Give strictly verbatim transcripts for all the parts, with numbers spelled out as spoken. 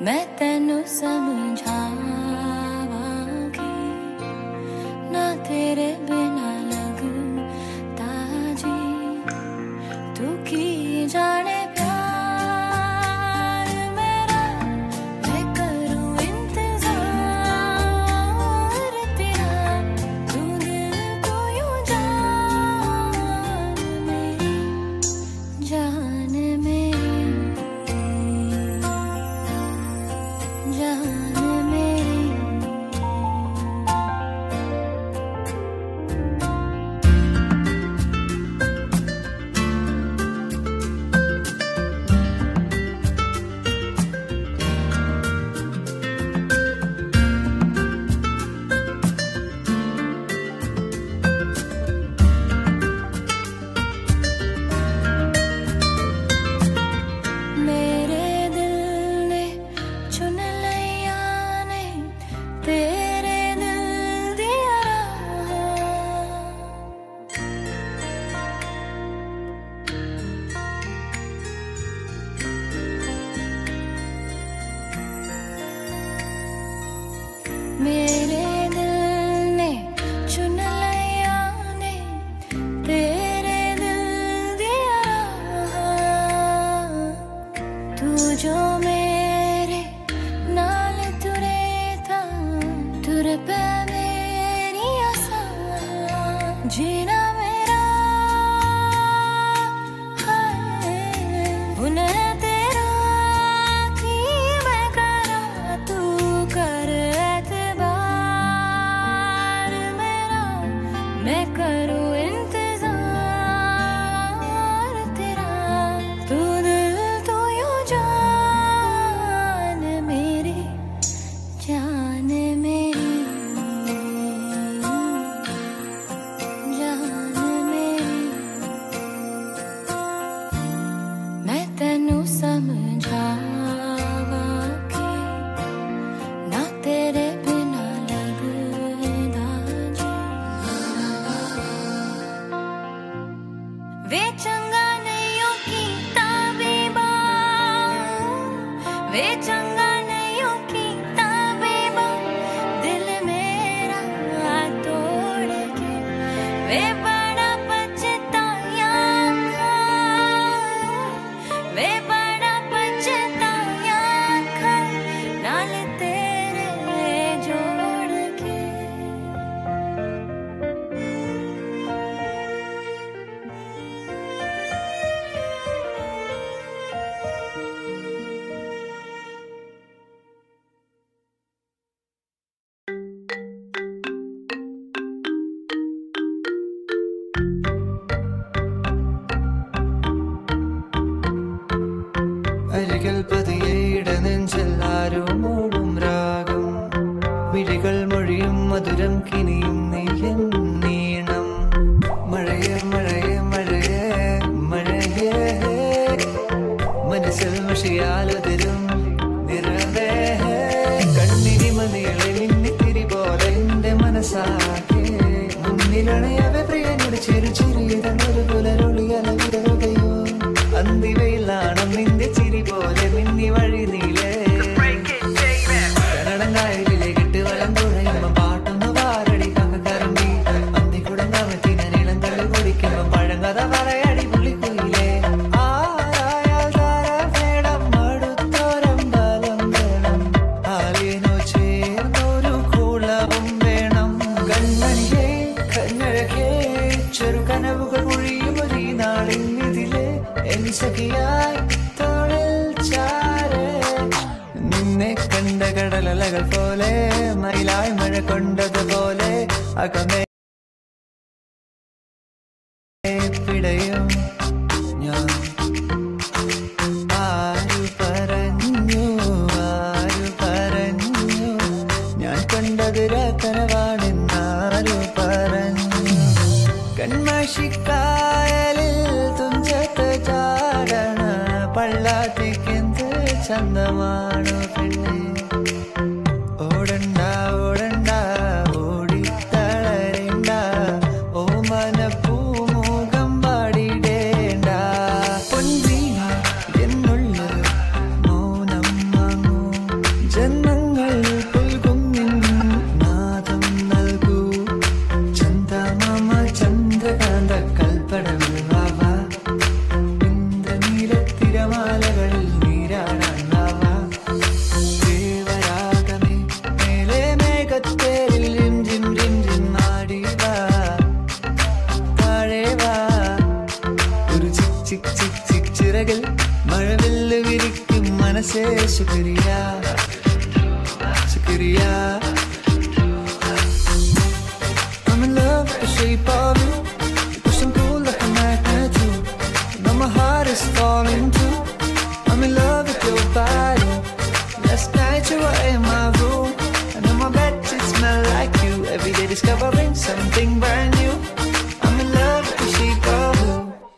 मैं तेनू समझावांगी ना तेरे बिना लगता जी तू की जाने प्यार मेरा मैं करूं इंतजार तेरा तू दिल को यूं जान मेरी जान मेरी जान मेरी मेरे दिल ने चुन लिया ने तेरे दिल दिया मेरे दिल ने चुन लिया ने तेरे दिल दिया तू जो मेरे नाल तुरे था तुर पे मेरी आसा जीना मेरा है उन्हें तेरा की मैं करा तू कर एतबार मेरा मैं करूं इंतजार तेरा तू दिल तू यूं जान मेरी जान मेरी जान मेरी मैं तेनू समझावांगी ना तेरे बिना लगदा जी वे चंगा नहीं हो कीता बेबा वे चंगा नहीं हो कीता बेबा दिल मेरा तोड़ के वे बड़ा पछताया खा वे बड़ा पछताया खा नाल तेरे जोड़ के അരികിൽ പതിയെ ഇടനെഞ്ചെല്ലാരും മൂടും രാഗം മിഴികൾ മൊഴിയും മധുരം കിനിയും നെയ്യൻ നീണം മഴയെ മഴയെ മഴയെ മഴയെ മനസ്സിൽ മഷിയാലതിരും നിറവേ കണ്ണിനി മണികളെ മിന്നിത്തിരി പോലെ എന്റെ മനസ്സാകെ മുന്നിലണയവെ പ്രിയനോട് ചെറു ചെറിയതൊരു പുലരൊളിയല വിടരുകയോ അന്തിവയിലാണം നിന്റെ ചിരി പോലെ മിന്നി വഴി നീലേ കനടങ്കായലിലെ കെട്ട് വലം തുഴയുമ്പോ പാട്ടൊന്ന് പാരടി കറമ്പി അന്തി കുടങ്ങാമത്തിന നീളം തള്ളി കുടിക്കുമ്പോ പഴങ്കഥ പറയടി പുള്ളിക്കുയിലേ ആരായാൽ താര വേണം അടുത്തോരമ്പലം വേണം ആലിനോ ചേർന്നൊരു കുളവും വേണം കൺമണിയേ കണ്ണഴകേ ചെറു കനവുകൾ ഒഴിയും ഒരു നാളിന്നിതിലെ എൻ സഖിയായി തോളിൽ ചാരേ നിന്നെ കണ്ട കടലലകൾ പോലെ മയിലായി മഴ കൊണ്ടതുപോലെ അകമേ പിടയും ഞാൻ ആരു പറഞ്ഞു ആരു പറഞ്ഞു ഞാൻ കണ്ടത് കനവാണെന്നാരു പറഞ്ഞു കൺമഷിക്കായലിൽ തുഞ്ചത്ത് ചാടണ പള്ളാത്തിക്കെന്ത് ചന്തമാണു പെണ്ണെ ഓടണ്ട ഓടണ്ട ഓടിത്തളരണ്ട ഓമന പൂമുഖം പാടിടേണ്ട പൊൻവീണ എന്നുള്ളൊരു മൗനം വാങ്ങൂ से शुक्रिया शुक्रिया I'm in love with the shape of you. You push and pull like a magnet too. Now my heart is falling too. I'm in love with your body. Last night you were in my room, and on my bed it smelled like you. Every day discovering something brand new. I'm in love with the shape of you.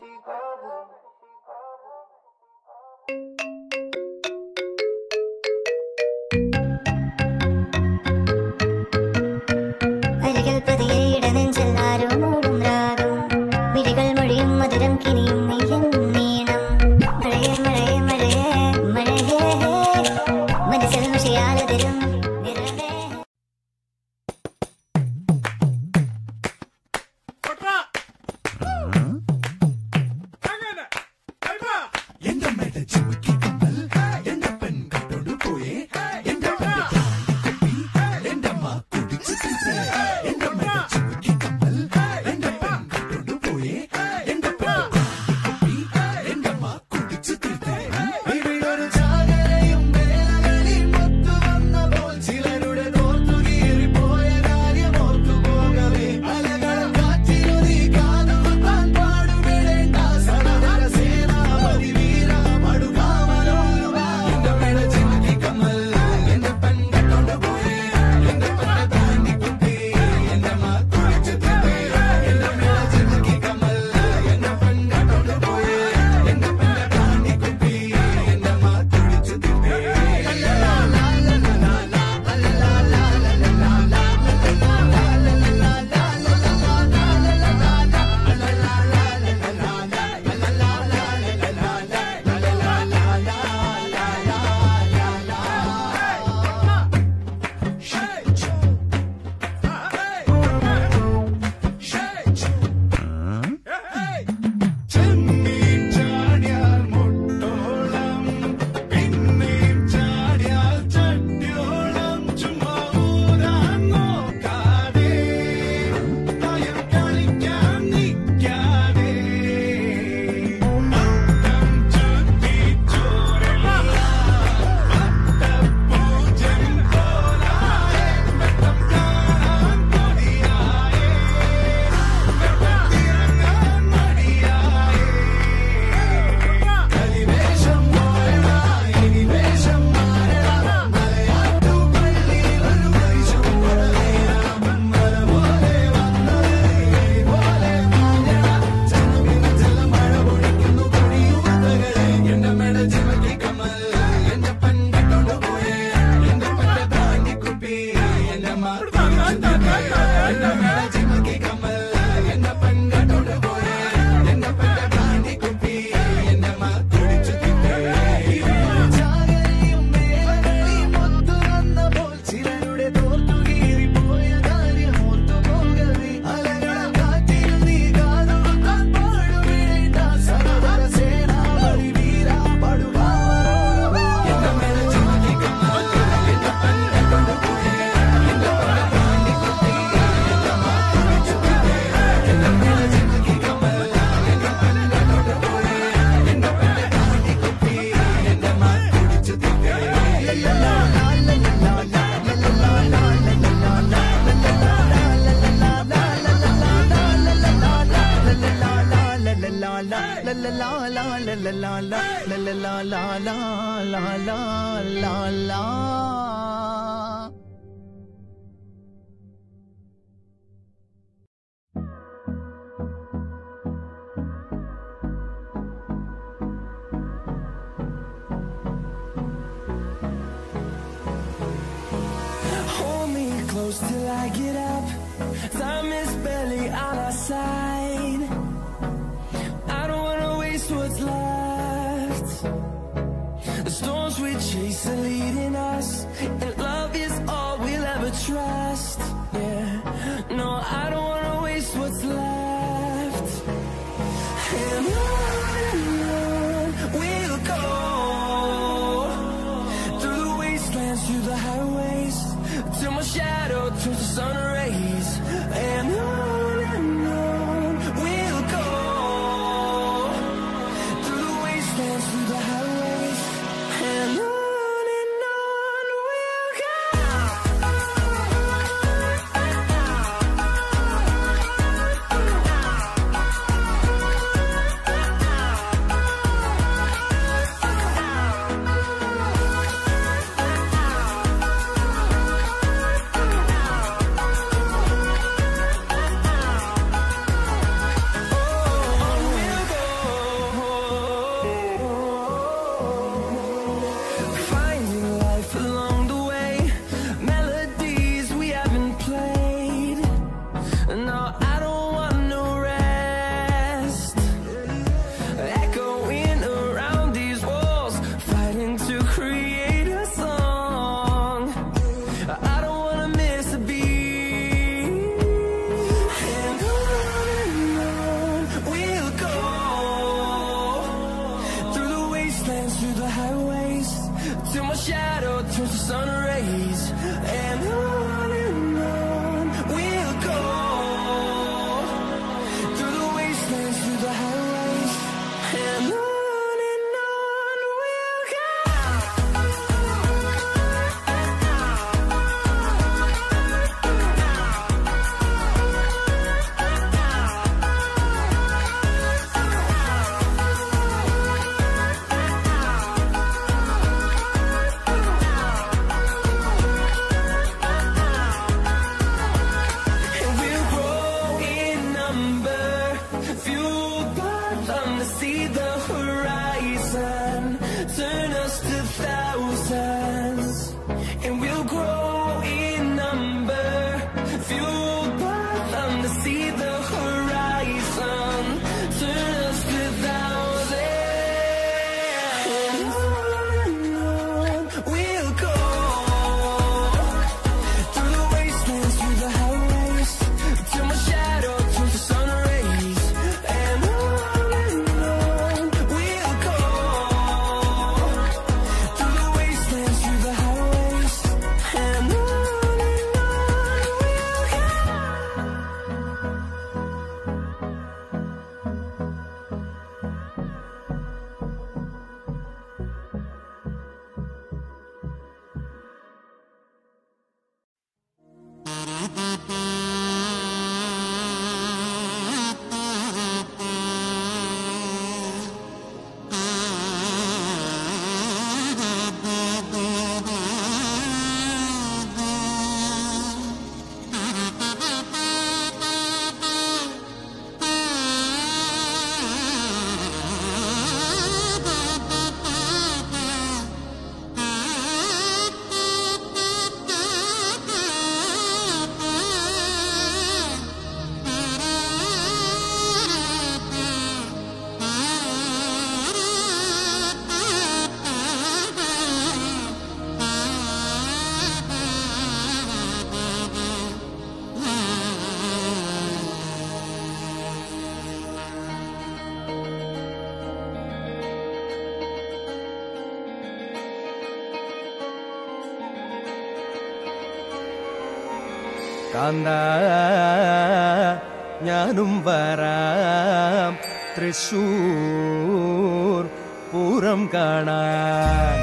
Till I get up, time is barely on our side. I don't wanna waste what's left. The storms we chase are leading us, and love is all we'll ever trust. Yeah, no, I don't wanna waste what's left. And on and on we'll go, through the wastelands, through the highways, till my shadow turns to sun rays. And on and on we'll go, through the wastelands, through the highways, and on. till my shadow turns to sun rays. And on and on we'll go, through the wastelands, through the highways, and on. Kantha ഞാനും വരാം തൃശൂർ പൂരം കാണാൻ.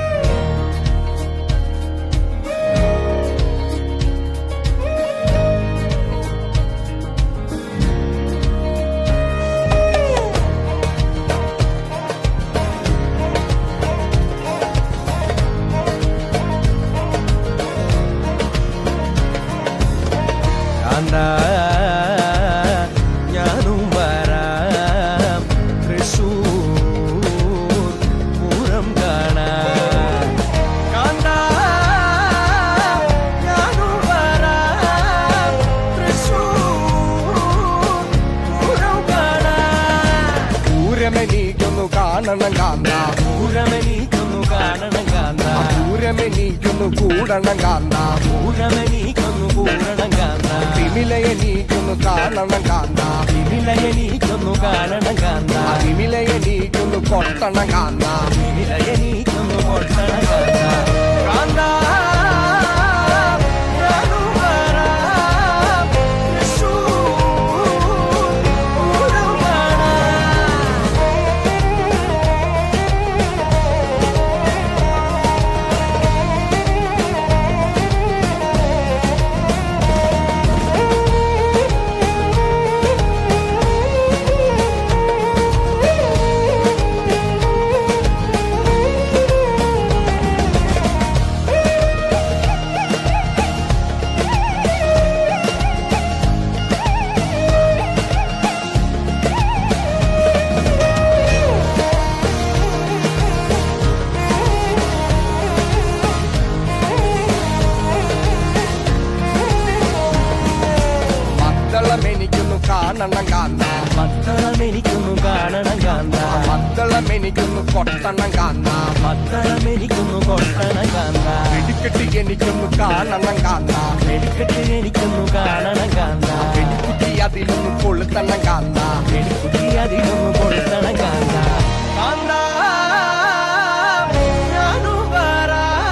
ഞാനും വരാം തൃശൂർ പൂരം കാണാൻ. കാന്താ ഞാനും വരാം തൃശൂർ പൂരം കാണാൻ. പൂരമെനിക്കൊന്നു കാണണം കാന്താ, പൂരമെനിക്കൊന്നു കാണണം കാന്താ, പൂരമെനിക്കൊന്നു കൂടണം കാന്താ, പൂരമെനിക്കൊന്നു കൂടണം കാന്താ, വിമിലയെനിക്കൊന്നു കാണണം കാന്താ, വിമിലയെനിക്കൊന്നു കാണണം കാന്താ, വിമിലയെനിക്കൊന്നു കൊട്ടണം കാന്താ, വിമിലയെനിക്കൊന്നു കൊട്ടണം കാന്താ. കാന്താ ഞാനും വരാം തൃശൂർ പൂരം കാണാൻ. കാണണം കാന്താ, മത്തളമെനിക്കൊന്നു കാണണം കാന്താ, മത്തളമെനിക്കൊന്നു കൊട്ടണം കാന്താ, മത്തളമെനിക്കൊന്നു കൊട്ടണം കാന്താ, വെടിക്കെട്ടി എനിക്കൊന്നു കാണണം കാന്താ, വെടിക്കെട്ടി എനിക്കൊന്നു കാണണം കാന്താ, വെടിക്കുട്ടി അതിലൊന്നു കൊളുത്തണം കാന്താ, വെടിക്കുട്ടി അതിലൊന്നു കൊളുത്തണം കാന്താ. കാന്താ ഞാനും വരാം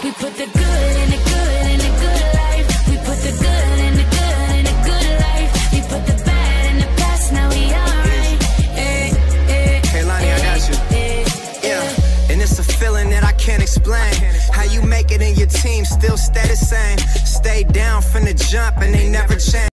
We put the good in the good in the good life. We put the good in the good in the good life. We put the bad in the past, now we alright. Hey, hey, hey, Lonnie, I got you. Hey, yeah, and it's a feeling that I can't explain. How you make it in your team still stay the same. Stay down from the jump and they never change.